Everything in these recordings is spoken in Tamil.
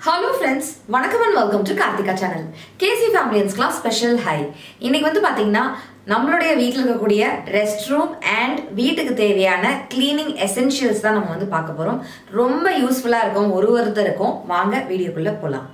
Hello friends, வணக்கம் and welcome to Karthikha channel. KC family and class special hi. இன்னைக்கு வந்து பாத்தீங்கன்னா நம்மளுடைய வீட்ல இருக்கக்கூடிய ரெஸ்ட் ரூம் and வீட்டுக்கு தேவையான cleaning essentials தான் நம்ம வந்து பார்க்க போறோம். ரொம்ப யூஸ்ஃபுல்லா இருக்கும் ஒருத்தருக்கும். வாங்க வீடியோக்குள்ள போலாம்.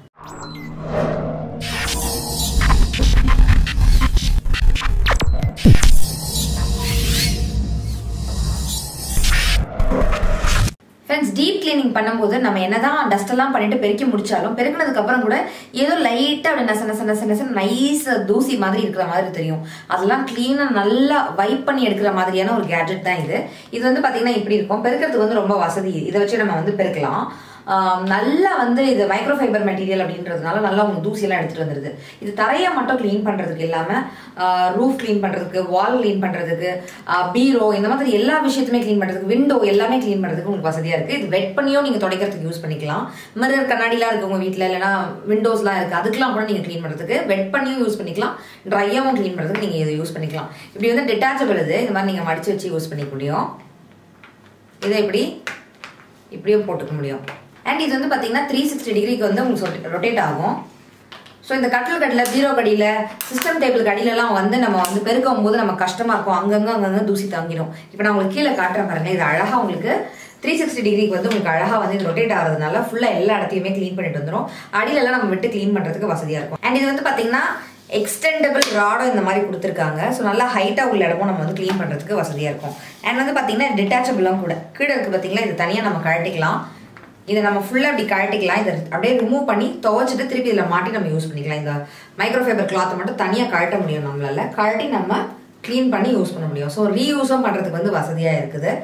Friends, deep cleaning பண்ணும்போது நம்ம என்னதான் டஸ்ட் எல்லாம் பண்ணிட்டு பெருக்கி முடிச்சாலும் பெருக்கினதுக்கு அப்புறம் கூட ஏதோ லைட்டா அப்படியே நச நைஸ் தூசி மாதிரி இருக்கிற மாதிரி தெரியும். அதெல்லாம் கிளீனா நல்லா வைப் பண்ணி எடுக்கிற மாதிரியான ஒரு கேட்ஜெட் தான் இது. இது வந்து பாத்தீங்கன்னா இப்படி இருக்கும். பெருக்கிறதுக்கு வந்து ரொம்ப வசதி. இதை வச்சு நம்ம வந்து பெருக்கலாம். நல்லா வந்து இது மைக்ரோஃபைபர் மெட்டீரியல் அப்படின்றதுனால நல்லா உங்களுக்கு தூசியெல்லாம் எடுத்துட்டு வந்துருது. இது தரையை மட்டும் கிளீன் பண்றதுக்கு இல்லாம ரூஃப் கிளீன் பண்றதுக்கு, வால் கிளீன் பண்றதுக்கு, பீரோ இந்த மாதிரி எல்லா விஷயத்துமே கிளீன் பண்றதுக்கு, விண்டோ எல்லாமே கிளீன் பண்றதுக்கு உங்களுக்கு வசதியா இருக்கு. இது வெட் பண்ணியும் நீங்க துடைக்கிறதுக்கு யூஸ் பண்ணிக்கலாம். மிரர் கண்ணாடிலாம் இருக்கு உங்க வீட்டுல, இல்லைன்னா விண்டோஸ்லாம் இருக்கு, அதுக்கெல்லாம் கூட நீங்க கிளீன் பண்றதுக்கு வெட் பண்ணியும் யூஸ் பண்ணிக்கலாம். ட்ரையாவும் கிளீன் பண்றதுக்கு நீங்க இதை யூஸ் பண்ணிக்கலாம். இப்படி வந்து டிட்டாச்சபிள் இது. இந்த மாதிரி நீங்க மடிச்சு வச்சு யூஸ் பண்ணிக்க முடியும். இதை இப்படியும் போட்டுக்க முடியும். அண்ட் இது வந்து பார்த்தீங்கன்னா 360 டிகிரிக்கு வந்து உங்களுக்கு ரொட்டேட் ஆகும். ஸோ இந்த கட்டில் பீரோ கடியில், சிஸ்டம் டேபிள் கடியிலலாம் வந்து நம்ம வந்து பெருக்கும் போது நம்ம கஷ்டமாக இருக்கும். அங்கங்கே தூசி தாங்கிடும். இப்போ நான் உங்களுக்கு கீழே காட்டுறேன் பாருங்க. இது அழகாக உங்களுக்கு 360 டிகிரிக்கு வந்து உங்களுக்கு அழகாக வந்து இது ரொட்டேட் ஆகிறதுனால ஃபுல்லாக எல்லா இடத்தையுமே க்ளீன் பண்ணிட்டு வந்துடும். அடியிலலாம் நம்ம விட்டு க்ளீன் பண்ணுறதுக்கு வசதியாக இருக்கும். அண்ட் இது வந்து பார்த்தீங்கன்னா எக்ஸ்டெண்டபிள் ராடும் இந்த மாதிரி கொடுத்துருக்காங்க. ஸோ நல்லா ஹைட்டாக உள்ள இடமும் நம்ம வந்து க்ளீன் பண்ணுறதுக்கு வசதியாக இருக்கும். அண்ட் வந்து பார்த்தீங்கன்னா டிட்டாச்சபிளாக கூட கீழே இருக்குது பார்த்தீங்களா, இது தனியாக நம்ம கழட்டிக்கலாம். இதை நம்ம ஃபுல்லாக அப்படி கழட்டிக்கலாம். இதை அப்படியே ரிமூவ் பண்ணி துவைச்சிட்டு திருப்பி இதில் மாட்டி நம்ம யூஸ் பண்ணிக்கலாம். இந்த மைக்ரோஃபைபர் கிளாத்தை மட்டும் தனியாக கழட்ட முடியும் நம்மளால. கழட்டி நம்ம க்ளீன் பண்ணி யூஸ் பண்ண முடியும். ஸோ ரீயூஸும் பண்ணுறதுக்கு வந்து வசதியாக இருக்குது.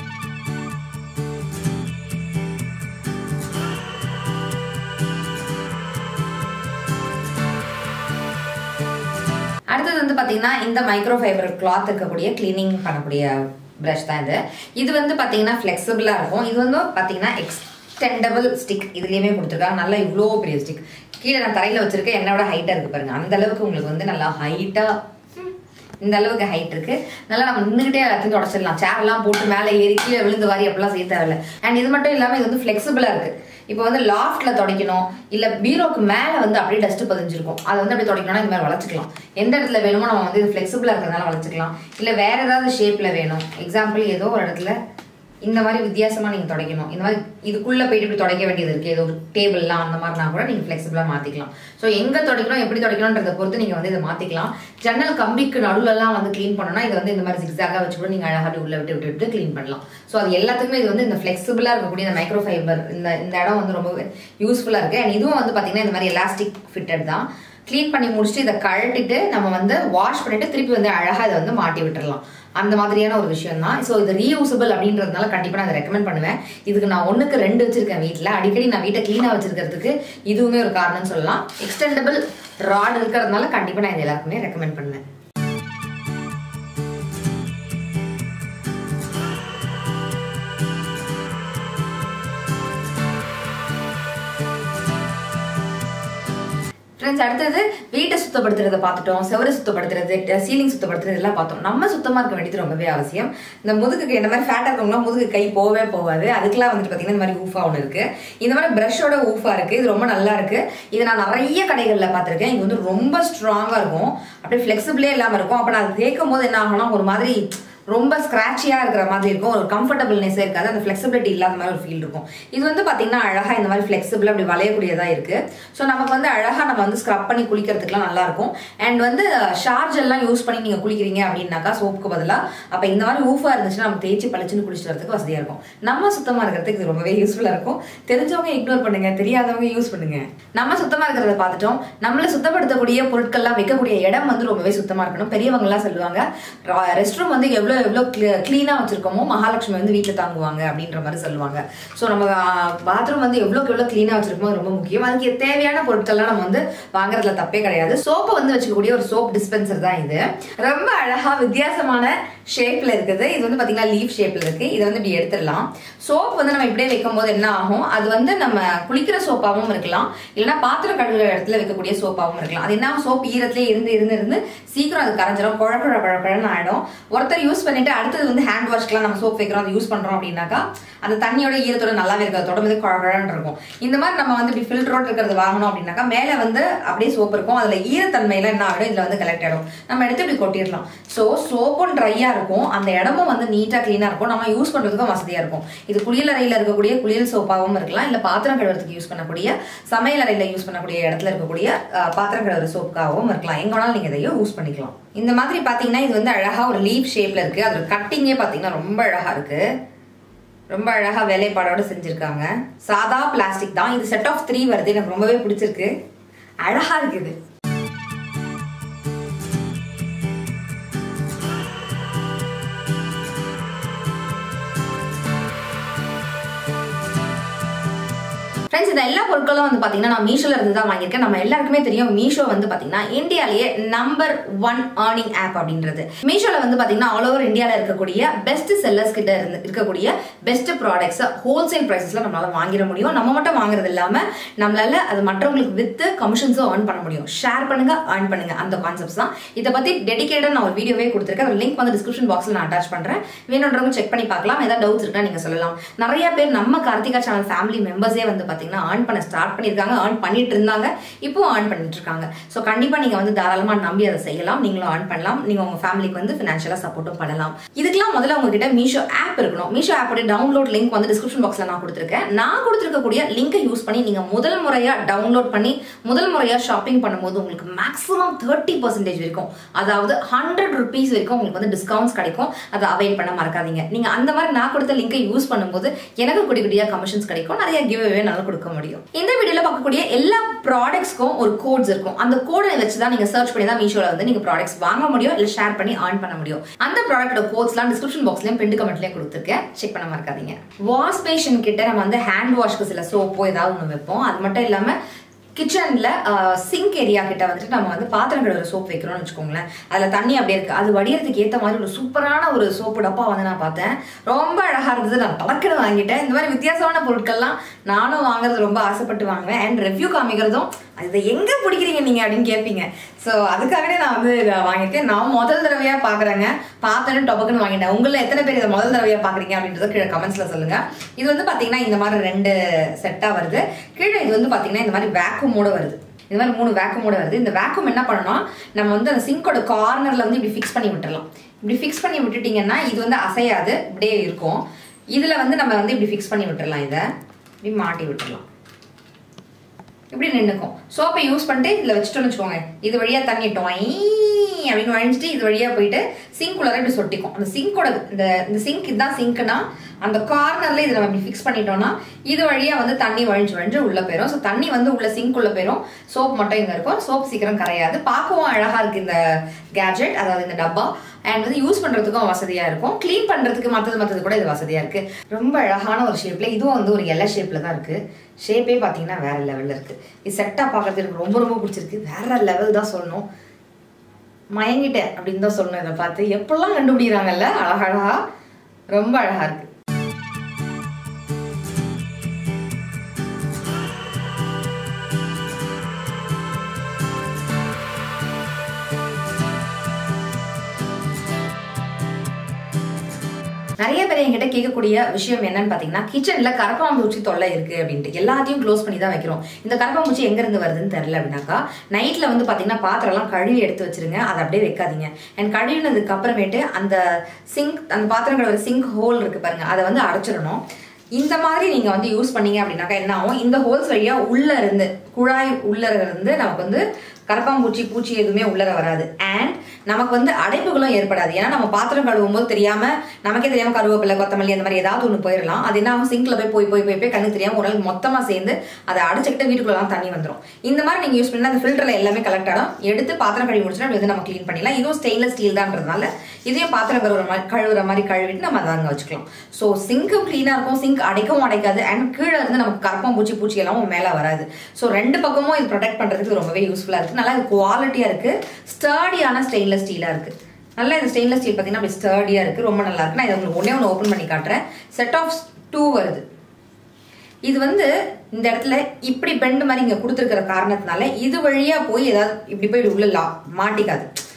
அடுத்தது வந்து பார்த்தீங்கன்னா இந்த மைக்ரோஃபைபர் கிளாத் இருக்கக்கூடிய கிளீனிங் பண்ணக்கூடிய ப்ரஷ் தான் இது. இது வந்து பார்த்தீங்கன்னா ஃப்ளெக்சிபிளாக இருக்கும். இது வந்து பார்த்தீங்கன்னா எக்ஸ்டெண்டபிள் ஸ்டிக் இதுலேயுமே கொடுத்துருக்காங்க. நல்லா இவ்வளோ பெரிய ஸ்டிக். கீழே நான் தரையில் வச்சிருக்கேன், என்னோட ஹைட்டாக இருக்குது பாருங்க. அந்த அளவுக்கு உங்களுக்கு வந்து நல்லா ஹைட்டாக இந்த அளவுக்கு ஹைட் இருக்கு. நல்லா நம்ம நின்றுகிட்டே எல்லாத்தையும் தொடச்சிடலாம். சேர்லாம் போட்டு மேலே ஏறி கீழே விழுந்து வாரி அப்படிலாம் செய்ய தேவையில்லை. அண்ட் இது மட்டும் இல்லாமல் இது வந்து ஃப்ளெக்சிபிளாக இருக்கு. இப்போ வந்து லாஃப்ட்ல துடைக்கணும், இல்லை பீரோக்கு மேலே வந்து அப்படியே டஸ்ட் பதிஞ்சிருக்கும், அதை வந்து அப்படியே துடைக்கணும்னா இந்த மாதிரி வளைச்சிக்கலாம். எந்த இடத்துல வேணுமோ நம்ம வந்து இது ஃப்ளெக்சிபிளாக இருக்கிறதுனால வளைச்சிக்கலாம். இல்லை வேற ஏதாவது ஷேப்ல வேணும், எக்ஸாம்பிள் ஏதோ ஒரு இடத்துல இந்த மாதிரி வித்தியாசமா நீங்க துடைக்கணும், இந்த மாதிரி இதுக்குள்ள போயிட்டு இப்படி துடைக்க வேண்டியது இருக்கு, ஏதோ டேபிள்லாம் அந்த மாதிரினா கூட நீங்க ஃபிளெக்சிபிளா மாத்திக்கலாம். ஸோ எங்க துடைக்கணும், எப்படி துடைக்கணும்ன்றதை பொறுத்து நீங்க வந்து இதை மாத்திக்கலாம். ஜன்னல் கம்பிக்கு நடுவுலலாம் வந்து கிளீன் பண்ணணும்னா இதை வந்து இந்த மாதிரி ஜிக்ஸாகா வச்சு கூட நீங்க அழகாக உள்ள விட்டு கிளீன் பண்ணலாம். ஸோ அது எல்லாத்துக்குமே இது வந்து இந்த ஃபிளெக்சிபிளா இருக்கக்கூடிய இந்த மைக்ரோஃபைபர் இந்த இடம் வந்து ரொம்ப யூஸ்ஃபுல்லா இருக்கு. அண்ட் இதுவும் வந்து பாத்தீங்கன்னா இந்த மாதிரி எலாஸ்டிக் ஃபிட்டட் தான். கிளீன் பண்ணி முடிச்சுட்டு இதை கழட்டிட்டு நம்ம வந்து வாஷ் பண்ணிட்டு திருப்பி வந்து அழகா இதை வந்து மாட்டி விட்டுறலாம். அந்த மாதிரியான ஒரு விஷயம் தான். ஸோ இது ரீயூசபிள் அப்படின்றதுனால கண்டிப்பாக நான் அதை ரெக்கமெண்ட் பண்ணுவேன். இதுக்கு நான் 1க்கு 2 வச்சிருக்கேன் வீட்டில். அடிக்கடி நான் வீட்டை கிளீனாக வச்சிருக்கிறதுக்கு இதுவுமே ஒரு காரணம்னு சொல்லலாம். எக்ஸ்டெண்டபிள் ராட் இருக்கிறதுனால கண்டிப்பாக நான் இது எல்லாருக்குமே ரெக்கமெண்ட் பண்ணுவேன். அடுத்தது வீட்டை சுத்தப்படுத்துறதை பார்த்துட்டோம், செவரை சுத்தப்படுத்துறது, சீலிங் சுத்தப்படுத்துறது எல்லாம் பார்த்தோம். நம்ம சுத்தமா இருக்க வேண்டியது ரொம்பவே அவசியம். இந்த முதுகுக்கு இந்த மாதிரி ஃபேட்டா இருக்கவங்களாம் முதுகு கை போகாது. அதுக்கெல்லாம் வந்துட்டு பார்த்தீங்கன்னா இந்த மாதிரி ஊஃபா ஒன்று இருக்கு. இந்த மாதிரி பிரஷோட ஊஃபா இருக்கு. இது ரொம்ப நல்லா இருக்கு. இதை நான் நிறைய கடைகளில் பார்த்துருக்கேன். இது வந்து ரொம்ப ஸ்ட்ராங்கா இருக்கும், அப்படியே ஃபிளெக்சிபிளே இல்லாமல் இருக்கும். அப்போ நான் தேய்க்கும் போது என்ன ஆகும்னா ஒரு மாதிரி ரொம்ப ஸ்கிராச்சியா இருக்கிற மாதிரி இருக்கும், ஒரு கம்ஃபர்டபிள்னஸ் இருக்காது, அந்த ஃபிளெக்சிபிலிட்டி இல்லாத மாதிரி ஒரு ஃபீல் இருக்கும். இது வந்து பாத்தீங்கன்னா அழகா இந்த மாதிரி ஃபிளெக்சிபிள் அப்படி வளையக்கூடியதா இருக்கு. ஸோ நமக்கு வந்து அழகா நம்ம வந்து ஸ்க்ரப் பண்ணி குளிக்கிறதுக்குலாம் நல்லா இருக்கும். அண்ட் வந்து ஷார்ஜ் எல்லாம் யூஸ் பண்ணி நீங்க குளிக்கிறீங்க அப்படின்னாக்கா சோப்புக்கு பதிலா அப்ப இந்த மாதிரி ஊஃபா இருந்துச்சுன்னா நம்ம தேய்ச்சி பழிச்சுன்னு குளிச்சுட்டு வரதுக்கு வசதியா இருக்கும். நம்ம சுத்தமா இருக்கிறதுக்கு இது ரொம்பவே யூஸ்ஃபுல்லா இருக்கும். தெரிஞ்சவங்க இக்னோர் பண்ணுங்க, தெரியாதவங்க யூஸ் பண்ணுங்க. நம்ம சுத்தமா இருக்கிறத பார்த்துட்டோம். நம்மள சுத்தப்படுத்தக்கூடிய பொருட்கள்லாம் வைக்கக்கூடிய இடம் வந்து ரொம்பவே சுத்தமா இருக்கணும். பெரியவங்க எல்லாம் சொல்லுவாங்க ரெஸ்ட் ரூம் வந்து எவ்வளவு கிளீனா வச்சிருக்கோமோ மகாலட்சுமி வந்து வீட்டுல தாங்குவாங்க அப்படின்ற மாதிரி சொல்லுவாங்க. ஸோ நம்ம பாத்ரூம் வந்து எவ்வளவு கிளீனா வச்சிருக்கோமோ ரொம்ப முக்கியம். அதுக்கு தேவையான பொருட்கள்லாம் நம்ம வந்து வாங்குறதுல தப்பே கிடையாது. சோப்பை வந்து வச்சுக்கக்கூடிய ஒரு சோப் டிஸ்பென்சர் தான் இது. ரொம்ப அழகா வித்தியாசமான ஷேப்ல இருக்குது. இது வந்து பாத்தீங்கன்னா லீஃப் ஷேப்ல இருக்கு. இதை வந்து இப்படி எடுத்துடலாம். சோப் வந்து நம்ம இப்படியே வைக்கும் போது என்ன ஆகும், அது வந்து நம்ம குளிக்கிற சோப்பாவும் இருக்கலாம், இல்லைன்னா பாத்திரம் கழுவுற இடத்துல வைக்கக்கூடிய சோப்பாவும் இருக்கலாம். அது என்ன சோப் ஈரத்திலே இருந்து சீக்கிரம் அது கரைஞ்சிடும், குழப்பழன்னு ஆயிடும். ஒருத்தர் யூஸ் பண்ணிட்டு அடுத்தது வந்து ஹேண்ட் வாஷ்க்குலாம் நம்ம சோப் வைக்கிறோம், அதை யூஸ் பண்றோம் அப்படின்னாக்கா அந்த தண்ணியோட ஈரத்தோட நல்லாவே இருக்காது, தொடர்ந்து குழகுழன்னு இருக்கும். இந்த மாதிரி நம்ம வந்து இப்படி ஃபில்டரோட இருக்கிறது வாங்கணும் அப்படின்னாக்கா மேலே வந்து அப்படியே சோப் இருக்கும், அதுல ஈரத்தன்மையில என்ன ஆகிடும், இதுல வந்து கலெக்ட் ஆகிடும். நம்ம எடுத்து இப்படி கொட்டிடலாம். ஸோ சோப்பும் ட்ரையா இருக்கும், அந்த இடமும் வந்து நீட்டா கிளீனா இருக்கும், நம்ம யூஸ் பண்றதுக்கும் வசதியா இருக்கும். இது குளியல் அறையில இருக்கக்கூடிய குளியல் சோப்பாவும் இருக்கலாம், இல்ல பாத்திரம் கழுவுறதுக்கு யூஸ் பண்ணக்கூடிய சமையல் அறையில யூஸ் பண்ணக்கூடிய இடத்துல இருக்கக்கூடிய பாத்திரம் கழுவுற சோப்புக்காகவும் இருக்கலாம். எங்க வேணாலும் நீங்க இதையும் யூஸ் பண்ணிக்கலாம். இந்த மாதிரி பாத்தீங்கன்னா இது வந்து அழகா ஒரு லீஃப் ஷேப்ல இருக்கு, அதோட கட்டிங்கே பாத்தீங்கன்னா ரொம்ப அழகா இருக்கு, ரொம்ப அழகா வேலைப்பாடோட செஞ்சிருக்காங்க. சாதா பிளாஸ்டிக் தான், இது செட் ஆஃப் 3 வருது, எனக்கு ரொம்பவே பிடிச்சிருக்கு, அழகா இருக்குது. ஃப்ரெண்ட்ஸ், இந்த எல்லா பொருட்களும் வந்து பாத்தீங்கன்னா நான் மீஷோல இருந்து தான் வாங்கியிருக்கேன். நம்ம எல்லாருக்குமே தெரியும் மீஷோ வந்து பாத்தீங்கன்னா இந்தியாலேயே நம்பர் 1 ஏர்னிங் ஆப் அப்படின்றது. மீஷோல வந்து பாத்தீங்கன்னா ஆல் ஓவர் இந்தியால இருக்கக்கூடிய பெஸ்ட் செல்லர்ஸ் கிட்ட இருந்து இருக்கக்கூடிய பெஸ்ட் ப்ராடக்ட்ஸ் ஹோல்சேல் பிரைசஸ்ல நம்மளால வாங்கிட முடியும். நம்ம மட்டும் வாங்குறது இல்லாம நம்மளால அது மற்றவங்களுக்கு வித்து கமிஷன்ஸும் ஏர்ன் பண்ண முடியும். ஷேர் பண்ணுங்க, ஏர்ன் பண்ணுங்க, அந்த கான்செப்ட்ஸ் தான். இதை பத்தி டெடிகேட்டட் நான் ஒரு வீடியோவே கொடுத்துருக்கேன், ஒரு லிங்க் வந்து டிஸ்கிரிப்ஷன் பாக்ஸ்ல நான் அட்டாச் பண்றேன், வேணும்ன்றவங்க செக் பண்ணி பார்க்கலாம். ஏதாவது டவுட்ஸ் இருக்கா நீங்க சொல்லலாம். நிறைய பேர் நம்ம கார்த்திகா சேனல் ஃபேமிலி மெம்பர்ஸே வந்து பாத்தீங்கன்னா earn பண்ண ஸ்டார்ட் பண்ணிருக்காங்க, earn பண்ணிட்டு இருந்தாங்க, இப்போ earn பண்ணிட்டு இருக்காங்க. சோ கண்டிப்பா நீங்க வந்து தாராளமா நம்பி அதை செய்யலாம், நீங்களும் earn பண்ணலாம், நீங்க உங்க ஃபேமிலிக்கு வந்து ஃபினான்ஷியலா சப்போர்ட்டும் பண்ணலாம். இதுக்கெல்லாம் முதல்ல உங்ககிட்ட மீஷோ ஆப் இருக்கணும். மீஷோ ஆப்போட டவுன்லோட் லிங்க் வந்து டிஸ்கிரிப்ஷன் பாக்ஸ்ல நான் கொடுத்துருக்கேன். நான் கொடுத்துருக்கக்கூடிய லிங்கை யூஸ் பண்ணி நீங்க முதல் முறையா டவுன்லோட் பண்ணி முதல் முறையா ஷாப்பிங் பண்ணும்போது உங்களுக்கு மேக்ஸிமம் 30% வரைக்கும், அதாவது 100 rupees வரைக்கும் உங்களுக்கு வந்து டிஸ்கவுண்ட்ஸ் கிடைக்கும். அதை அவைல் பண்ண மறக்காதீங்க. நீங்க அந்த மாதிரி நான் கொடுத்த லிங்கை யூஸ் பண்ணும்போது எனக்கு குட்டி குட்டியா கமிஷன்ஸ் கிடைக்கும், நிறைய கிவ் அவே நல்லா கொடுக்க முடியும். இந்த வீடியோல பார்க்கக்கூடிய எல்லா ப்ராடக்ட்ஸ்க்கும் ஒரு கோட்ஸ் இருக்கும். அந்த கோடை வச்சு தான் நீங்க சர்ச் பண்ணி தான் மீஷோல வந்து நீங்க ப்ராடக்ட்ஸ் வாங்க முடியும், இல்ல ஷேர் பண்ணி earn பண்ண முடியும். அந்த ப்ராடக்ட்டோட கோட்ஸ்லாம் டிஸ்கிரிப்ஷன் பாக்ஸ்லயும் பின் கமெண்ட்லயும் கொடுத்துருக்கேன், செக் பண்ண மறக்காதீங்க. வாஷ் பேஷன் கிட்ட நம்ம வந்து ஹேண்ட் வாஷ்க்கு சில சோப்போ ஏதாவது ஒன்று வைப்போம். அது மட்டும் இல்லாம கிச்சன்ல சிங்க் ஏரியா கிட்ட வந்துட்டு நம்ம வந்து பாத்திரம் கழுவுற சோப் வைக்கிறோம்னு வச்சுக்கோங்களேன். அதுல தண்ணி அப்படியே இருக்கு, அது வடியறதுக்கு ஏற்ற மாதிரி ஒரு சூப்பரான ஒரு சோப்பு டப்பா வந்து நான் பார்த்தேன், ரொம்ப அழகா இருந்தது. நான் பழக்கன்னு வாங்கிட்டேன். இந்த மாதிரி வித்தியாசமான பொருட்கள்லாம் நானும் வாங்குறது ரொம்ப ஆசைப்பட்டு வாங்குவேன். அண்ட் ரிவ்யூ காமிக்கிறதும் இதை எங்க பிடிக்கிறீங்க நீங்க அப்படின்னு கேட்பீங்க. ஸோ அதுக்காகவே நான் வந்து இதை வாங்கியிருக்கேன். நான் முதல் தடவையா பாக்குறேங்க, பார்த்தேன்னு டொபக்குன்னு வாங்கிட்டேன். உங்களை எத்தனை பேர் இதை முதல் தடவையா பாக்குறீங்க அப்படின்றத கீழே கமெண்ட்ஸ்ல சொல்லுங்க. இது வந்து பாத்தீங்கன்னா இந்த மாதிரி 2 செட்டா வருது. கீழே இது வந்து பாத்தீங்கன்னா இந்த மாதிரி வேக்யூமோட வருது. இந்த மாதிரி 3 வேக்யூமோட வருது. இந்த வேக்யூம் என்ன பண்ணணும், நம்ம வந்து அந்த சிங்கோட கார்னர்ல வந்து இப்படி ஃபிக்ஸ் பண்ணி விட்டுறலாம். இப்படி ஃபிக்ஸ் பண்ணி விட்டுட்டீங்கன்னா இது வந்து அசையாது, இப்படியே இருக்கும். இதுல வந்து நம்ம வந்து இப்படி ஃபிக்ஸ் பண்ணி விட்டுறலாம், இதை இப்படி மாட்டி விட்டுறலாம், இப்படி நின்னுக்கும். சோப்பை யூஸ் பண்ணிட்டு இதுல வச்சுட்டோம்னு வச்சுக்கோங்க, இது வழியா தண்ணிட்டோம் அப்படின்னு வழிஞ்சிட்டு இது வழியா போயிட்டு சிங்க் உள்ள இப்படி சொட்டிக்கும். அந்த சிங்கோட இந்த சிங்க் இதுதான் சிங்க்னா அந்த கார்னர்ல இதை நம்ம இப்படி ஃபிக்ஸ் பண்ணிட்டோம்னா இது வழியா வந்து தண்ணி வழிஞ்சு உள்ள போயிடும். ஸோ தண்ணி வந்து உள்ள சிங்க் உள்ள போயிடும், சோப் மட்டும் இங்க இருக்கும். சோப் சீக்கிரம் கரையாது, பார்க்கவும் அழகா இருக்கு இந்த கேஜெட், அதாவது இந்த டப்பா. அண்ட் வந்து யூஸ் பண்றதுக்கும் வசதியா இருக்கும், கிளீன் பண்றதுக்கு மற்றது கூட இது வசதியா இருக்கு. ரொம்ப அழகான ஒரு ஷேப்ல, இதுவும் வந்து ஒரு எல்லை ஷேப்ல தான் இருக்கு. ஷேப்பே பாத்தீங்கன்னா வேற லெவல்ல இருக்கு. இது செட்டா பாக்குறது எனக்கு ரொம்ப ரொம்ப பிடிச்சிருக்கு, வேற லெவல் தான் சொல்லணும். மயங்கிட்டேன் அப்படின்னு தான் சொல்லணும். இதை பார்த்து எப்பெல்லாம் கண்டுபிடிக்கிறாங்கல்ல, அழகழகா ரொம்ப அழகா இருக்கு. நிறைய பேர் என்கிட்ட கேட்கக்கூடிய விஷயம் என்னன்னு பாத்தீங்கன்னா, கிச்சன்ல கரப்பாம்பூச்சி தொல்லை இருக்கு அப்படின்ட்டு எல்லாத்தையும் க்ளோஸ் பண்ணி தான் வைக்கிறோம். இந்த கரப்பாம்பூச்சி எங்க இருந்து வருதுன்னு தெரியல அப்படின்னாக்கா, நைட்ல வந்து பாத்தீங்கன்னா பாத்திரம் எல்லாம் கழுவி எடுத்து வச்சிருங்க, அதை அப்படியே வைக்காதீங்க. அண்ட் கழுவினதுக்கு அப்புறமேட்டு அந்த பாத்திரம் கழுவுற சிங்க் ஹோல் இருக்கு பாருங்க, அதை வந்து அடைச்சிடணும். இந்த மாதிரி நீங்க வந்து யூஸ் பண்ணீங்க அப்படின்னாக்கா என்ன ஆகும், இந்த ஹோல்ஸ் வழியா உள்ள இருந்து குழாய் உள்ள இருந்து நமக்கு வந்து கரப்பாம்பூச்சி பூச்சி எதுவுமே உள்ளர வராது. அண்ட் நமக்கு வந்து அடைப்புகளும் ஏற்படாது. ஏன்னா நம்ம பாத்திரம் கழுவும் போது நமக்கே தெரியாம கருவேப்பிலை கொத்தமல்லி அந்த மாதிரி ஏதாவது ஒண்ணு போயிடலாம். அது என்ன ஆகும், சிங்க்ல போய் கண்ணு தெரியாம ஒரு நாள் மொத்தமா சேர்ந்து அதை அடைச்சுக்கிட்டு வீட்டுக்குள்ளலாம் தண்ணி வந்துடும். இந்த மாதிரி நீங்க யூஸ் பண்ணா அந்த ஃபில்டர்ல எல்லாமே கலெக்ட் ஆகும். எடுத்து பாத்திரம் கழுவி முடிச்சுன்னா வந்து நம்ம கிளீன் பண்ணிடலாம். இதுவும் ஸ்டெயின்லெஸ் ஸ்டீல் தான்றதுனால இதையும் பாத்திரம் கழுவுற மாதிரி கழுவிட்டு நம்ம அதை அங்க வச்சுக்கலாம். ஸோ சிங்கும் கிளீனா இருக்கும், சிங்க் அடைக்கவும் அடைக்காது. அண்ட் கீழே இருந்து நமக்கு கரப்பாம்பூச்சி பூச்சி எல்லாம் மேல வராது. ஸோ 2 பக்கமும் இது ப்ரொடெக்ட் பண்றதுக்கு ரொம்பவே யூஸ்ஃபுல்லா இருக்கு. நல்லா குவாலிட்டியா இருக்கு, ஸ்டர்டியான ஸ்டெயின்லெஸ் ஸ்டீலா இருக்கு. நல்லா இந்த ஸ்டெயின்லெஸ் ஸ்டீல் பாத்தீங்கன்னா அப்படி ஸ்டர்டியா இருக்கு, ரொம்ப நல்லா இருக்கு. நான் இதை உங்களுக்கு ஒண்ணே ஓபன் பண்ணி காட்டுறேன். செட் ஆஃப் 2 வருது. இது வந்து இந்த இடத்துல இப்படி பெண்ட் மாதிரி இங்க கொடுத்துருக்கிற காரணத்தினால இது வழியா போய் ஏதாவது இப்படி போய் உள்ள மாட்டிக்காது.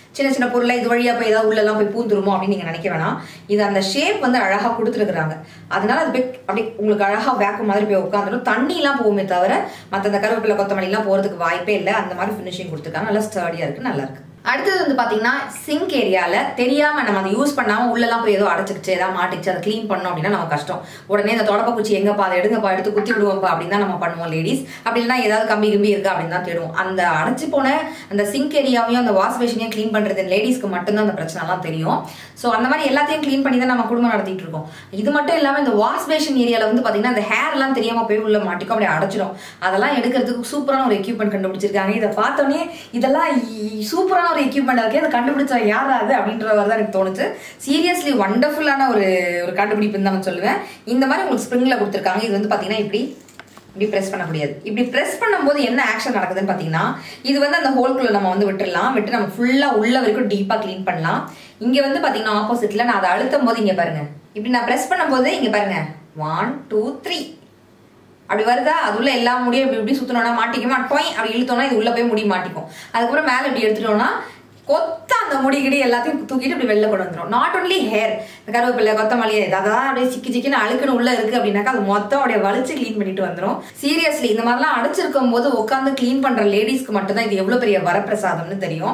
சின்ன சின்ன பொருளை இது வழியா போய் ஏதாவது உள்ளெல்லாம் போய் பூந்துருமோ அப்படின்னு நீங்க நினைக்க வேணாம். இது அந்த ஷேப் வந்து அழகா கொடுத்துருக்குறாங்க. அதனால அது போய் அப்படி உங்களுக்கு அழகா வேக்கும் மாதிரி போய் உட்காந்துடும். தண்ணி எல்லாம் போகுமே தவிர மற்ற அந்த கருவேப்பிலை கொத்தமல்லி எல்லாம் போறதுக்கு வாய்ப்பே இல்லை. அந்த மாதிரி ஃபினிஷிங் கொடுத்துருக்காங்க. நல்லா ஸ்டர்டியா இருக்கு, நல்லா இருக்கு. அடுத்தது வந்து பாத்தீங்கன்னா சிங்க் ஏரியால தெரியாம நம்ம அதை யூஸ் பண்ணாம உள்ளெல்லாம் போய் ஏதோ அடைச்சிக்கிச்சு ஏதாவது மாட்டிச்சு அதை கிளீன் பண்ணோம் அப்படின்னா நம்ம கஷ்டம். உடனே இந்த தொடப்ப குச்சி எங்கப்பா அதை எடுங்கப்பா எடுத்து குத்தி விடுவோம்ப்பா அப்படின்னு தான் நம்ம பண்ணுவோம் லேடிஸ். அப்படி இல்லைன்னா ஏதாவது கம்பி இருக்கா அப்படின்னு தான் தேடுவோம். அந்த அடைச்சு போன அந்த சிங்க் ஏரியாவையும் அந்த வாஷ் பேஷனையும் கிளீன் பண்றது லேடிஸ்க்கு மட்டும்தான் அந்த பிரச்சனை எல்லாம் தெரியும். ஸோ அந்த மாதிரி எல்லாத்தையும் கிளீன் பண்ணி தான் நம்ம குடும்பம் நடத்திட்டு இருக்கோம். இது மட்டும் இல்லாம இந்த வாஷ் பேஷன் ஏரியால வந்து பாத்தீங்கன்னா அந்த ஹேர் எல்லாம் தெரியாம போய் உள்ள மாட்டிக்கும், அப்படியே அடைச்சிடும். அதெல்லாம் எடுக்கிறதுக்கு சூப்பரான ஒரு எக்யூப்மெண்ட் கண்டுபிடிச்சிருக்காங்க. இதை பார்த்தோன்னே இதெல்லாம் சூப்பரான ஒரு எக்யூப்மெண்ட் இருக்கு, அதை கண்டுபிடிச்சா யாராவது அப்படின்ற மாதிரி தான் எனக்கு தோணுச்சு. சீரியஸ்லி வண்டர்ஃபுல்லான ஒரு கண்டுபிடிப்புன்னு தான் சொல்லுவேன். இந்த மாதிரி உங்களுக்கு ஸ்ப்ரிங்ல கொடுத்துருக்காங்க. இது வந்து பாத்தீங்கன்னா இப்படி பிரஸ் பண்ண முடியாது. இப்படி பிரஸ் பண்ணும்போது என்ன ஆக்ஷன் நடக்குதுன்னு பாத்தீங்கன்னா இது வந்து அந்த ஹோல்குள்ள நம்ம வந்து விட்டுறலாம். விட்டு நம்ம ஃபுல்லா உள்ள வரைக்கும் டீப்பா கிளீன் பண்ணலாம். இங்க வந்து பாத்தீங்கன்னா ஆப்போசிட்ல நான் அதை அழுத்தும் போது இங்க பாருங்க, இப்படி நான் பிரஸ் பண்ணும் போது இங்க பாருங்க 1 2 3 அப்படி வருதா. அது உள்ள எல்லா முடியும் இப்படி சுத்தணும்னா மாட்டிக்குமா, டொய் அப்படி இழுத்தோம்னா இது உள்ள போய் முடி மாட்டிக்கும். அதுக்கப்புறம் மேல இப்படி எடுத்துட்டோம்னா கொத்த அந்த முடிகிடி எல்லாத்தையும் தூக்கிட்டு இப்படி வெளில கொண்டு வந்துடும். நாட் ஒன்லி ஹேர், கருவேப்பிலை கொத்தமல்லி அதான் அப்படியே சிக்கின்னு அழுக்குன்னு உள்ள இருக்கு அப்படின்னாக்கா அது மொத்தம் அப்படியே வலிச்சு கிளீன் பண்ணிட்டு வந்துடும். சீரியஸ்லி இந்த மாதிரிலாம் அடைச்சிருக்கும் போது உட்காந்து கிளீன் பண்ற லேடிஸ்க்கு மட்டும்தான் இது எவ்வளவு பெரிய வரப்பிரசாதம்னு தெரியும்.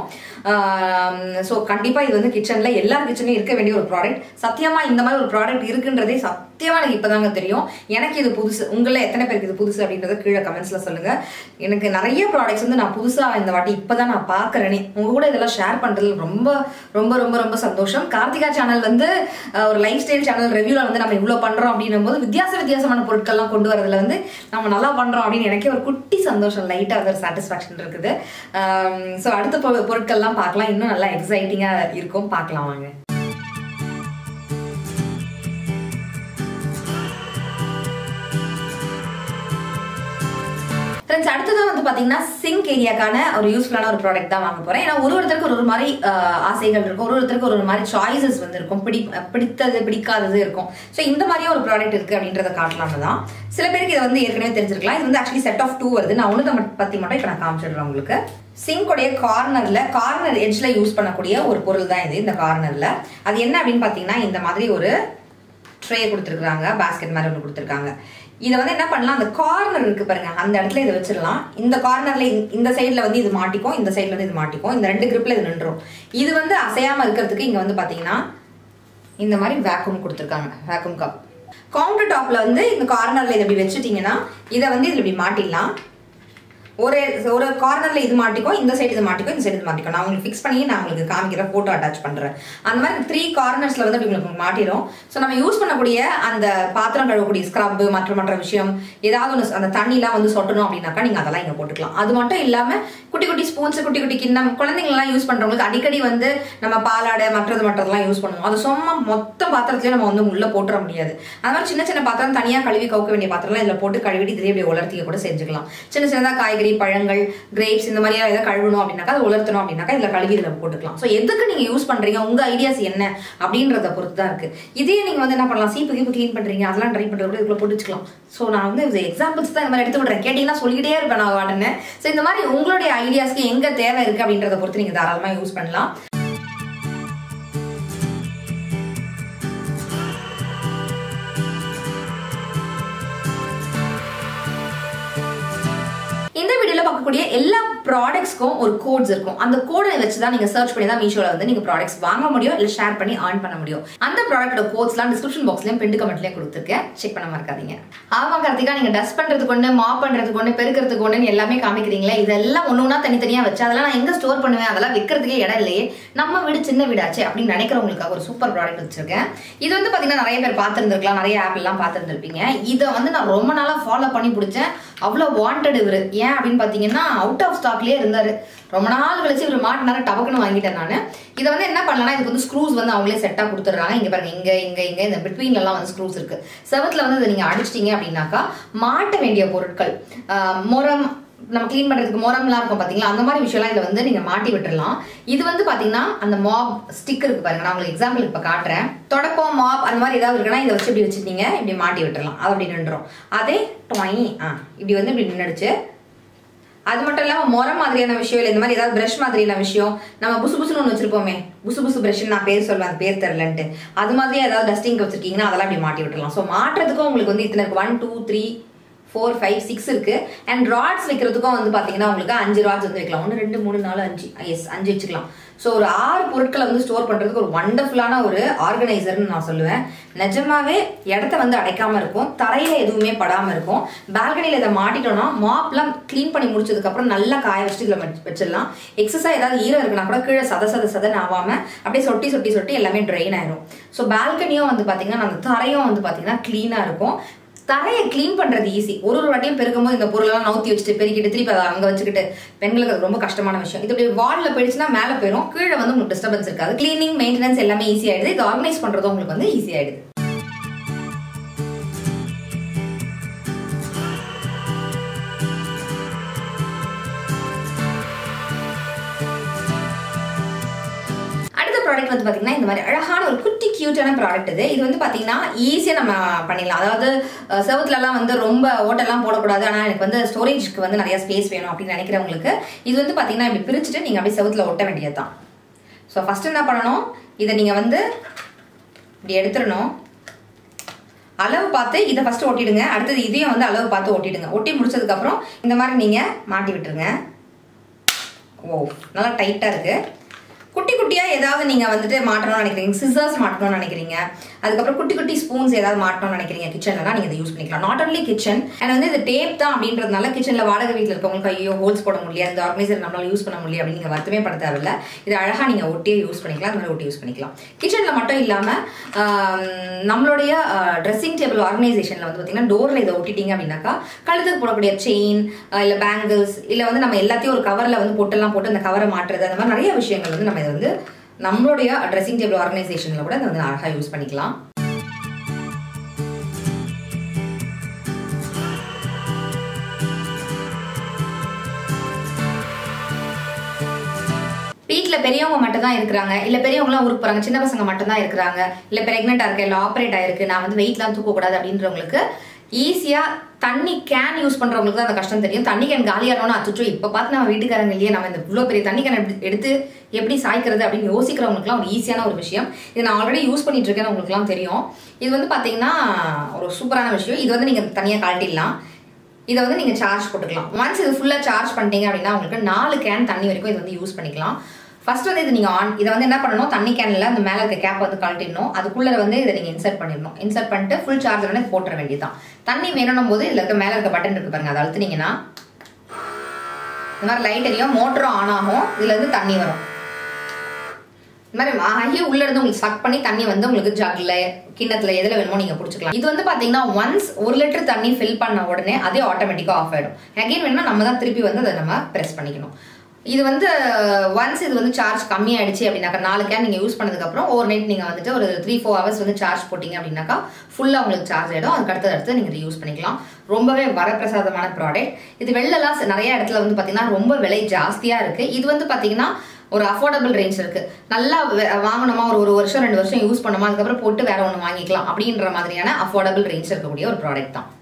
ஸோ கண்டிப்பா இது வந்து கிச்சன்ல எல்லா கிச்சன்லயும் இருக்க வேண்டிய ஒரு ப்ராடக்ட். சத்தியமா இந்த மாதிரி ஒரு ப்ராடக்ட் இருக்குன்றதே சத்தியமா எனக்கு இப்பதாங்க தெரியும். எனக்கு இது புதுசு. உங்கள எத்தனை பேருக்கு இது புதுசு அப்படின்றத கீழே கமெண்ட்ஸ்ல சொல்லுங்க. எனக்கு நிறைய ப்ராடக்ட்ஸ் வந்து நான் புதுசா இந்த வாட்டி இப்பதான் நான் பாக்குறேனே. உங்க கூட இதெல்லாம் ஷேர் பண்றதுல ரொம்ப ரொம்ப ரொம்ப ரொம்ப சந்தோஷம். கார்த்திகா சேனல் வந்து ஒரு லைஃப் ஸ்டைல் சேனல் ரிவ்யூல வந்து நம்ம இவ்வளவு பண்றோம் அப்படின்னும் போது வித்தியாசமான பொருட்கள்லாம் கொண்டு வரதுல வந்து நம்ம நல்லா பண்றோம் அப்படின்னு எனக்கே ஒரு குட்டி சந்தோஷம், லைட்டா ஒரு சாட்டிஸ்பாக்சன் இருக்குது. ஸோ அடுத்த பொருட்கள்லாம் பார்க்கலாம். இன்னும் நல்லா எக்ஸைட்டிங்கா இருக்கும், பார்க்கலாம் வாங்க. ஃப்ரெண்ட்ஸ் அடுத்ததான் வந்து பாத்தீங்கன்னா சிங்க் ஏரியாக்கான ஒரு யூஸ்ஃபுல்லான ஒரு ப்ராடக்ட் தான் வாங்க போறேன். ஏன்னா ஒருத்தருக்கு ஒரு மாதிரி ஆசைகள் இருக்கும், ஒருத்தருக்கு ஒரு மாதிரி சாய்ஸஸ் வந்து இருக்கும், பிடித்தது பிடிக்காதது இருக்கும். ஸோ இந்த மாதிரியே ஒரு ப்ராடக்ட் இருக்கு அப்படின்றத காட்டலாம்னு தான். சில பேருக்கு இதை வந்து ஏற்கனவே தெரிஞ்சிருக்கலாம். இது வந்து ஆக்சுவலி செட் ஆஃப் 2 வருது. நான் ஒன்று பத்தி மட்டும் இப்போ நான் காமிச்சிடுறேன் உங்களுக்கு. சிங்கோடைய கார்னர் எட்ஜ்ல யூஸ் பண்ணக்கூடிய ஒரு பொருள் தான் இது. இந்த கார்னர்ல அது என்ன அப்படின்னு பாத்தீங்கன்னா இந்த மாதிரி ஒரு ட்ரே கொடுத்துருக்காங்க, பாஸ்கெட் மாதிரி ஒன்று கொடுத்துருக்காங்க. இதை வந்து என்ன பண்ணலாம், அந்த கார்னர் இருக்கு பாருங்க, அந்த இடத்துல இதை வச்சிடலாம். இந்த கார்னர்ல இந்த சைட்ல வந்து இது மாட்டிக்கும், இந்த சைட்ல வந்து இது மாட்டிக்கும். இந்த 2 கிரிப்ல இது நின்றும். இது வந்து அசையாம இருக்கிறதுக்கு இங்க வந்து பாத்தீங்கன்னா இந்த மாதிரி வேக்யூம் கொடுத்துருக்காங்க, வேக்யூம் கப். கவுண்டர் டாப்ல வந்து இந்த கார்னர்ல இதை இப்படி வச்சுட்டீங்கன்னா இதை வந்து இதுல இப்படி மாட்டிடலாம். ஒரு கார்னர்ல இது மாட்டிக்கும், இந்த சைடு இது மாட்டிக்கும், இந்த சைடு இது மாட்டிக்கும். நான் உங்களுக்கு ஃபிக்ஸ் பண்ணி நான் உங்களுக்கு காமிக்கிற போட்டோ அட்டாச் பண்றேன். அந்த மாதிரி 3 கார்னர்ஸ்ல வந்து உங்களுக்கு மாட்டிடும். ஸோ நம்ம யூஸ் பண்ணக்கூடிய அந்த பாத்திரம் கழுவக்கூடிய ஸ்க்ரப் மற்ற விஷயம் ஏதாவது ஒன்று அந்த தண்ணிலாம் வந்து சொட்டணும் அப்படின்னாக்கா நீங்க அதெல்லாம் இங்க போட்டுக்கலாம். அது மட்டும் இல்லாம குட்டி குட்டி ஸ்பூன்ஸ், குட்டி குட்டி கிண்ணம், குழந்தைங்கலாம் யூஸ் பண்றவங்களுக்கு அடிக்கடி வந்து நம்ம பாலாடை மற்றதெல்லாம் யூஸ் பண்ணுவோம். அது சும்மா மொத்த பாத்திரத்திலேயே நம்ம வந்து உள்ள போட்டுற முடியாது. அது மாதிரி சின்ன சின்ன பாத்திரம் தனியா கழுவி கவுக்க வேண்டிய பாத்திரம்லாம் இதுல போட்டு கழுவிட்டு இதே இப்படி உலர்த்திக்க கூட செஞ்சுக்கலாம். சின்ன சின்னதா காய்கறி, பழங்கள், கிரேப்ஸ் இந்த மாதிரி ஏதாவது கழுவணும் அப்படின்னாக்கா அதை உலர்த்தணும் அப்படின்னாக்கா இதுல கழுவி இதுல போட்டுக்கலாம். ஸோ எதுக்கு நீங்க யூஸ் பண்றீங்க, உங்க ஐடியாஸ் என்ன அப்படின்றத பொறுத்து தான் இருக்கு. இதே நீங்க வந்து என்ன பண்ணலாம், சீப்பு கிளீன் பண்றீங்க அதெல்லாம் ட்ரை பண்றது கூட இதுக்குள்ள போட்டு வச்சுக்கலாம். ஸோ நான் வந்து எக்ஸாம்பிள்ஸ் தான் இந்த மாதிரி எடுத்து விடுறேன், கேட்டீங்கன்னா சொல்லிக்கிட்டே இருப்பேன் நான் வாடன்னு. ஸோ இந்த மாதிரி உங்களுடைய ஐடியாஸ்க்கு எங்க தேவை இருக்கு அப்படின்றத பொறுத்து நீங்க தாராளமா யூஸ் பண்ணலாம். இந்த வீடியோல பார்க்கக்கூடிய எல்லா ப்ராடக்ட்ஸ்க்கும் ஒரு கோட்ஸ் இருக்கும். அந்த கோடை வச்சு தான் நீங்க சர்ச் பண்ணி தான் மீஷோல வந்து நீங்க ப்ராடக்ட்ஸ் வாங்க முடியும், இல்ல ஷேர் பண்ணி ஆன் பண்ண முடியும். அந்த ப்ராடக்ட்டோட கோட்ஸ்லாம் டிஸ்கிரிப்ஷன் பாக்ஸ்லயும் பின் கமெண்ட்லயும் கொடுத்துருக்கேன், செக் பண்ண மறக்காதீங்க. ஆமா கார்த்திகா, நீங்க டஸ்ட் பண்றதுக்கு ஒண்ணு, மாப் பண்றதுக்கு ஒண்ணு, பெருக்கிறதுக்கு ஒண்ணு எல்லாமே காமிக்கிறீங்களா? இதெல்லாம் ஒண்ணுனா தனித்தனியா வச்சு அதெல்லாம் நான் எங்க ஸ்டோர் பண்ணுவேன், அதெல்லாம் விற்கிறதுக்கே இடம் இல்லையே, நம்ம வீடு சின்ன வீடாச்சு அப்படின்னு நினைக்கிறவங்களுக்காக ஒரு சூப்பர் ப்ராடக்ட் வச்சிருக்கேன். இது வந்து பாத்தீங்கன்னா நிறைய பேர் பார்த்துருந்துருக்கலாம், நிறைய ஆப் எல்லாம் பார்த்துருந்துருப்பீங்க. இதை வந்து நான் ரொம்ப நாளா ஃபாலோ பண்ணி பிடிச்சேன். அவ்வளவு வாண்டட் இவரு. ஏன் அப்படின்னு பாத்தீங்கன்னா அவுட் ஆஃப் ஸ்டாக்லயே இருந்தாரு. ரொம்ப நாள் கழிச்சு இவர் மாட்டினாரு, டபக்குன்னு வாங்கிட்டேன் நான். இதை வந்து என்ன பண்ணலாம், இதுக்கு வந்து ஸ்க்ரூஸ் வந்து அவங்களே செட்டா கொடுத்துடுறாங்க. இங்க பாருங்க, இங்க இந்த பிட்வீன்ல எல்லாம் வந்து ஸ்க்ரூஸ் இருக்கு. செவத்துல வந்து இதை நீங்க அடிச்சிட்டீங்க அப்படின்னாக்கா மாட்ட வேண்டிய பொருட்கள், முறம் நம்ம கிளீன் பண்றதுக்கு முறம்லாம் இருக்கும் பாத்தீங்களா, அந்த மாதிரி விஷயம்லாம் இதை வந்து நீங்க மாட்டி விட்டுறலாம். இது வந்து பாத்தீங்கன்னா அந்த மாப் ஸ்டிக் இருக்கு பாருங்க, நான் உங்களுக்கு எக்ஸாம்பிள் இப்ப காட்டுறேன். தொடப்பம், மாப் அந்த மாதிரி ஏதாவது இருக்குன்னா இதை வச்சு இப்படி வச்சுட்டீங்க, இப்படி மாட்டி விட்டுறலாம், அது அப்படி நின்றோம். அதே இப்படி வந்து இப்படி நின்றுச்சு. அது மட்டும் இல்லாமல் முறை மாதிரியான விஷயம் இல்லை இந்த மாதிரி ஏதாவது ப்ரஷ் மாதிரியான விஷயம் நம்ம புசு புசுன்னு ஒன்று வச்சிருப்போமே, புசு புசு ப்ரஷ்ன்னு நான் பேர் சொல்லுவேன், அது பேர் தெரிலன்ட்டு, அது மாதிரியே ஏதாவது டஸ்டிங் வச்சிருக்கீங்கன்னா அதெல்லாம் இப்படி மாட்டி விட்டுலாம். ஸோ மாட்டுறதுக்கும் உங்களுக்கு வந்து இத்தனை இருக்கு, 1 2 3 4 5 6 இருக்கு. அண்ட் ராட்ஸ் வைக்கிறதுக்கும் வந்து பாத்தீங்கன்னா உங்களுக்கு 5 ராட்ஸ் வந்து வைக்கலாம். 1 2 3 4 5, எஸ் 5 வச்சுக்கலாம். ஸோ ஒரு 6 பொருட்களை வந்து ஸ்டோர் பண்றதுக்கு ஒரு வண்டர்ஃபுல்லான ஒரு ஆர்கனைசர்னு நான் சொல்லுவேன். நிஜமாவே இடத்த வந்து அடைக்காம இருக்கும், தரையில எதுவுமே படாம இருக்கும். பால்கனியில இதை மாட்டிட்டோம்னா மாப்லாம் கிளீன் பண்ணி முடிச்சதுக்கு அப்புறம் நல்லா காய வச்சுட்டு இதுல வச்சிடலாம். எக்ஸஸா ஏதாவது ஈரம் இருக்குன்னா கூட கீழே சதன்னு ஆகாம அப்படியே சொட்டி சொட்டி சொட்டி எல்லாமே ட்ரெயின் ஆயிரும். ஸோ பால்கனியும் வந்து பாத்தீங்கன்னா அந்த தரையும் வந்து பாத்தீங்கன்னா கிளீனா இருக்கும். தரையை கிளீன் பண்றது ஈஸி. ஒரு வாட்டியும் பெருக்கும்போது இந்த பொருளெல்லாம் நவுத்தி வச்சுட்டு பெருக்கிட்டு திருப்பி அதை அங்கே வச்சுக்கிட்டு பெண்களுக்கு அது ரொம்ப கஷ்டமான விஷயம். இது இப்படி வால்ல போயிடுச்சுன்னா மேலே போயிடும், கீழே வந்து உங்களுக்கு டிஸ்டர்பன்ஸ் இருக்காது. கிளீனிங் மெயின்டெனன்ஸ் எல்லாமே ஈஸி ஆயிடுது. இது ஆர்கனைஸ் பண்றதும் உங்களுக்கு வந்து ஈஸி ஆயிடுது. ப்ராடக்ட் வந்து பாத்தீங்கன்னா இந்த மாதிரி அழகான ஒரு குட்டி கியூட்டான ப்ராடக்ட். இது வந்து பாத்தீங்கன்னா ஈஸியா நம்ம பண்ணிடலாம். அதாவது செவத்துல எல்லாம் வந்து ரொம்ப ஓட்டெல்லாம் போடக்கூடாது, ஆனா எனக்கு வந்து ஸ்டோரேஜ்க்கு வந்து நிறைய ஸ்பேஸ் வேணும் அப்படின்னு நினைக்கிறவங்களுக்கு இது வந்து பாத்தீங்கன்னா இப்படி பிரிச்சுட்டு நீங்க அப்படியே செவத்துல ஒட்ட வேண்டியதுதான். ஸோ ஃபர்ஸ்ட் என்ன பண்ணணும், இதை நீங்க வந்து இப்படி எடுத்துடணும். அளவு பார்த்து இதை ஃபர்ஸ்ட் ஒட்டிடுங்க. அடுத்தது இதையும் வந்து அளவு பார்த்து ஒட்டிடுங்க. ஒட்டி முடிச்சதுக்கு அப்புறம் இந்த மாதிரி நீங்க மாட்டி விட்டுருங்க. ஓ, நல்லா டைட்டா இருக்கு. குட்டி குட்டியா ஏதாவது நீங்க வந்துட்டு மாட்டணும்னு நினைக்கிறீங்க, சிசர்ஸ் மாட்டணும்னு நினைக்கிறீங்க, அதுக்கப்புறம் குட்டி குட்டி ஸ்பூன்ஸ் ஏதாவது மாட்டணும்னு நினைக்கிறீங்க கிச்சன்ல, நீங்க இதை யூஸ் பண்ணிக்கலாம். நாட் ஒன்லி கிச்சன், அண்ட் வந்து இது டேப் தான் அப்படின்றதுனால கிச்சன்ல வாடகை வீட்டில் இருக்கவங்களுக்கு ஐயோ ஹோல்ஸ் போட முடியாது, இந்த ஆர்கனைசர் நம்மளால யூஸ் பண்ண முடியாது அப்படின்னு நீங்க வருத்தமே பட தேவையில்ல. இது அழகா நீங்க ஒட்டியே யூஸ் பண்ணிக்கலாம். இந்த மாதிரி ஒட்டி யூஸ் பண்ணிக்கலாம். கிச்சன்ல மட்டும் இல்லாம நம்மளுடைய ட்ரெஸ்ஸிங் டேபிள் ஆர்கனைசேஷன்ல வந்து பாத்தீங்கன்னா டோர்ல இதை ஒட்டிட்டீங்க அப்படின்னாக்கா கழுத்துக்கு போடக்கூடிய செயின் இல்ல பேங்கிள்ஸ் இல்ல வந்து நம்ம எல்லாத்தையும் ஒரு கவர்ல வந்து பொட்டெல்லாம் போட்டு அந்த கவரை மாட்டுறது, அந்த மாதிரி நிறைய விஷயங்கள் வந்து நம்ம இதை வந்து நம்மளுடைய ட்ரெஸ்ஸிங் டேபிள் ஆர்கனைசேஷன்ல கூட இதை வந்து அழகா யூஸ் பண்ணிக்கலாம். வீட்டில் பெரியவங்க மட்டும் தான் இருக்கிறாங்க, இல்லை பெரியவங்களாம் ஊருக்கு போகிறாங்க, சின்ன பசங்க மட்டும் தான் இருக்கிறாங்க, இல்லை ப்ரெக்னெண்ட்டாக இருக்கு, இல்லை ஆப்ரேட் ஆயிருக்கு, நான் வந்து வெயிட்லாம் தூக்கக்கூடாது அப்படின்றவங்களுக்கு ஈஸியாக தண்ணி கேன் யூஸ் பண்ணுறவங்களுக்கு தான் அந்த கஷ்டம் தெரியும். தண்ணி கேன் காலியானோன்னா அச்சுச்சோ இப்போ பார்த்து நம்ம வீட்டுக்காரங்க இல்லையே, நம்ம இந்த இவ்வளோ பெரிய தண்ணி கேன் எடுத்து எப்படி சாய்க்கிறது அப்படின்னு யோசிக்கிறவங்களுக்குலாம் ஒரு ஈஸியான ஒரு விஷயம். இது நான் ஆல்ரெடி யூஸ் பண்ணிட்டு இருக்கேன்னு உங்களுக்குலாம் தெரியும். இது வந்து பார்த்தீங்கன்னா ஒரு சூப்பரான விஷயம். இது வந்து நீங்கள் தனியாக கழட்டிடலாம். இதை வந்து நீங்கள் சார்ஜ் போட்டுக்கலாம். ஒன்ஸ் இது ஃபுல்லாக சார்ஜ் பண்ணிட்டீங்க அப்படின்னா உங்களுக்கு 4 கேன் தண்ணி வரைக்கும் இது வந்து யூஸ் பண்ணிக்கலாம். ஃபர்ஸ்ட் வந்து இது நீங்கள் இதை வந்து என்ன பண்ணணும், தண்ணி கேனில் அந்த மேலே இருக்க கேப் வந்து கழட்டிடணும். அதுக்குள்ளே வந்து இதை நீங்கள் இன்சர்ட் பண்ணிடணும். இன்சர்ட் பண்ணிட்டு ஃபுல் சார்ஜ் வந்து போட்டுற வேண்டியதான். தண்ணி வேணும் போது இதில் இருக்க மேலே இருக்க பட்டன் இருக்கு பாருங்க, அதை அழுத்தினீங்கன்னா இந்த மாதிரி லைட் எரியும், மோட்டரும் ஆன் ஆகும், இதுல இருந்து தண்ணி வரும். இந்த மாதிரி ஆகி உள்ள இருந்து உங்களுக்கு சக் பண்ணி தண்ணி வந்து உங்களுக்கு ஜக்ல கிண்ணத்துல எதுல வேணுமோ நீங்க புடிச்சுக்கலாம். இது வந்து பாத்தீங்கன்னா ஒன்ஸ் 1 லிட்டர் தண்ணி ஃபில் பண்ண உடனே அதே ஆட்டோமேட்டிக்கா ஆஃப் ஆயிடும். அகைன் வேணும்னா நம்ம தான் திருப்பி வந்து அதை நம்ம பிரஸ் பண்ணிக்கணும். இது வந்து ஒன்ஸ் இது வந்து சார்ஜ் கம்மி ஆயிடுச்சு அப்படின்னாக்கா 4 கேன் நீங்க யூஸ் பண்ணதுக்கு அப்புறம் ஓவர் நைட் நீங்க வந்துட்டு ஒரு 3-4 ஹவர்ஸ் வந்து சார்ஜ் போட்டீங்க அப்படின்னாக்கா ஃபுல்லா உங்களுக்கு சார்ஜ் ஆயிடும். அதுக்கு அடுத்து நீங்க யூஸ் பண்ணிக்கலாம். ரொம்பவே வரப்பிரசாதமான ப்ராடக்ட். இது வெளிலலாம் நிறைய இடத்துல வந்து பாத்தீங்கன்னா ரொம்ப விலை ஜாஸ்தியா இருக்கு. இது வந்து பாத்தீங்கன்னா ஒரு அஃபோர்டபுள் ரேஞ்ச் இருக்கு. நல்லா வாங்கணுமா, ஒரு வருஷம் 2 வருஷம் யூஸ் பண்ணுமா, அதுக்கப்புறம் போட்டு வேற ஒன்று வாங்கிக்கலாம் அப்படின்ற மாதிரியான அஃபோர்டபுள் ரேஞ்ச் இருக்கக்கூடிய ஒரு ப்ராடக்ட் தான்.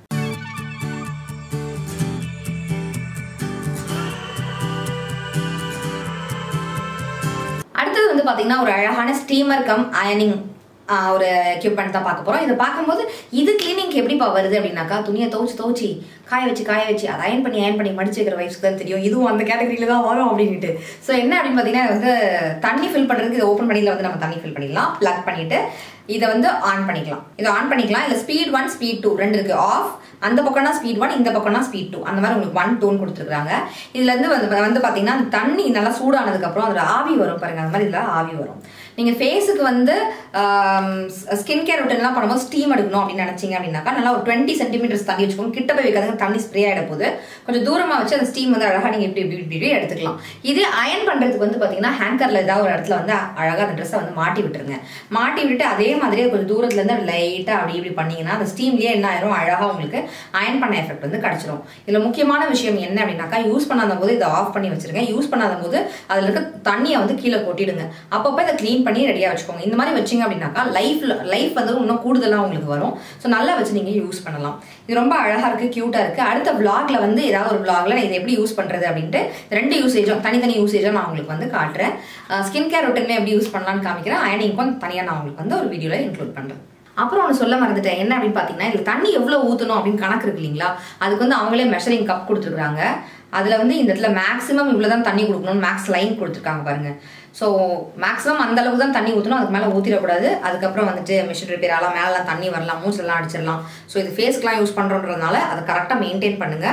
அடுத்தது வந்து பாத்தீங்கன்னா ஒரு அழகான ஸ்டீமர் கம் அயனிங் ஒரு எக்யூப்மெண்ட் தான் பார்க்க போறோம். இதை பார்க்கும்போது இது கிளீனிங்க்கு எப்படிப்பா வருது அப்படின்னாக்கா, துணியை துவச்சி காய வச்சு அதை அயன் பண்ணி மடிச்சு வைக்கிற வயசுக்கு தான் தெரியும் இதுவும் அந்த கேட்டகரியில தான் வரும் அப்படின்ட்டு. ஸோ என்ன அப்படின்னு பார்த்தீங்கன்னா வந்து தண்ணி ஃபில் பண்ணுறதுக்கு இதை ஓப்பன் பண்ணியில் வந்து நம்ம தண்ணி ஃபில் பண்ணிக்கலாம். பிளக் பண்ணிட்டு இதை வந்து ஆன் பண்ணிக்கலாம். இதை ஆன் பண்ணிக்கலாம். இல்லை ஸ்பீட் 1 ஸ்பீட் 2 ரெண்டு இருக்கு. ஆஃப் அந்த பக்கம்னா ஸ்பீட் 1, இந்த பக்கம்னா ஸ்பீட் 2, அந்த மாதிரி உங்களுக்கு 1 டோன் கொடுத்துருக்காங்க. இதுல இருந்து வந்து பாத்தீங்கன்னா அந்த தண்ணி நல்லா சூடானதுக்கு அப்புறம் அதுல ஆவி வரும் பாருங்க, அந்த மாதிரி இதுல ஆவி வரும். நீங்க ஃபேஸுக்கு வந்து ஸ்கின் கேர் ரொட்டீன்லாம் பண்ணும்போது ஸ்டீம் எடுக்கணும் அப்படின்னு நினைச்சீங்க அப்படின்னாக்கா நல்லா ஒரு 20 சென்டிமீட்டர்ஸ் தண்ணி வச்சுக்கோங்க. கிட்ட போய் வைக்காதுங்க, தண்ணி ஸ்ப்ரே ஆயிட போது. கொஞ்சம் தூரமா வச்சு அந்த ஸ்டீம் வந்து அழகா நீங்க இப்படி எடுத்துக்கலாம். இது அயன் பண்றதுக்கு வந்து பாத்தீங்கன்னா ஹேங்கர்ல ஏதாவது ஒரு இடத்துல வந்து அழகா அந்த ட்ரெஸ்ஸை வந்து மாட்டி விட்டுருங்க. மாட்டி விட்டுட்டு அதே மாதிரியே கொஞ்சம் தூரத்துல இருந்து லைட்டா இப்படி பண்ணீங்கன்னா அந்த ஸ்டீம்லயே என்ன ஆயிரும், அழகா உங்களுக்கு அயன் பண்ண எஃபெக்ட் வந்து கிடைச்சிரும். இதுல முக்கியமான விஷயம் என்ன அப்படின்னாக்கா, யூஸ் பண்ணாத போது இதை ஆஃப் பண்ணி வச்சிருங்க. யூஸ் பண்ணாத போது அதுல இருக்க தண்ணியை வந்து கீழே கொட்டிடுங்க. அப்பப்போ இதை கிளீன் பண்ணி ரெடியா வச்சுக்கோங்க. இந்த மாதிரி வச்சிங்க அப்படின்னாக்கா லைஃப் வந்து இன்னும் கூடுதலா உங்களுக்கு வரும். ஸோ நல்லா வச்சு நீங்க யூஸ் பண்ணலாம். இது ரொம்ப அழகா இருக்கு, கியூட்டா இருக்கு. அடுத்த vlogல வந்து ஏதாவது ஒரு vlogல நான் இதை எப்படி யூஸ் பண்றது அப்படின்ட்டு 2 யூசேஜும் தனித்தனி யூசேஜும் நான் உங்களுக்கு வந்து காட்டுறேன். ஸ்கின் கேர் ரொட்டீன்ல எப்படி யூஸ் பண்ணலாம்னு காமிக்கிறேன். அயனிங்க்கும் தனியாக நான் உங்களுக்கு வந்து ஒரு வீடியோல இன்க்ளூட் பண்றேன். அப்புறம் ஒன்று சொல்ல மறந்துட்டேன். என்ன அப்படின்னு பார்த்தீங்கன்னா, இதில் தண்ணி எவ்வளோ ஊற்றணும் அப்படின்னு கணக்கு இருக்கு இல்லைங்களா? அதுக்கு வந்து அவங்களே மெஷரிங் கப் கொடுத்துருக்காங்க. அதில் வந்து இந்த இடத்துல மேக்ஸிமம் இவ்வளோ தான் தண்ணி கொடுக்கணும்னு மேக்ஸ் லைன் கொடுத்துருக்காங்க பாருங்க. ஸோ மேக்ஸிமம் அந்த அளவுக்கு தான் தண்ணி ஊற்றணும், அதுக்கு மேலே ஊற்றிடக்கூடாது. அதுக்கப்புறம் வந்துட்டு மிஷின் ரிப்பேர் ஆகலாம், மேலாம் தண்ணி வரலாம், மூச்செல்லாம் அடிச்சிடலாம். ஸோ இது ஃபேஸ்க்குலாம் யூஸ் பண்ணுறோன்றதுனால அதை கரெக்டாக மெயின்டைன் பண்ணுங்க.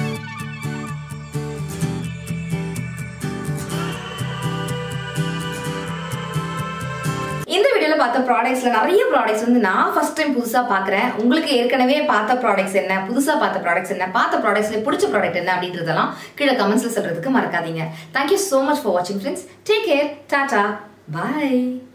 இந்த வீடியோல பார்த்த ப்ராடக்ட்ஸ்ல நிறைய ப்ராடக்ட்ஸ் வந்து நான் ஃபர்ஸ்ட் டைம் புதுசா பாக்குறேன். உங்களுக்கு ஏற்கனவே பார்த்த ப்ராடக்ட்ஸ் என்ன, புதுசா பார்த்த ப்ராடக்ட்ஸ் என்ன, பார்த்த ப்ராடக்ட்ஸ்ல பிடிச்ச ப்ராடக்ட் என்ன அப்படின்றதெல்லாம் கீழே கமெண்ட்ஸ்ல சொல்றதுக்கு மறக்காதீங்க. Thank you so much for watching friends. Take care. Tata. Bye.